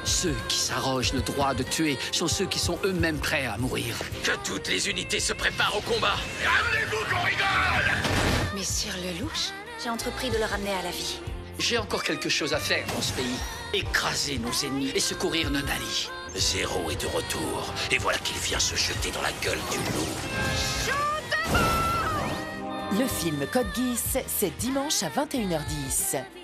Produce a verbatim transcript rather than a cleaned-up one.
Ceux qui s'arrogent le droit de tuer sont ceux qui sont eux-mêmes prêts à mourir. Que toutes les unités se préparent au combat. Ramenez-vous qu'on rigole! Messire Lelouch, j'ai entrepris de le ramener à la vie. J'ai encore quelque chose à faire dans ce pays. Écraser nos ennemis et secourir Nonali. Zéro est de retour, et voilà qu'il vient se jeter dans la gueule du loup. Le film Code Geass, c'est dimanche à vingt et une heures dix.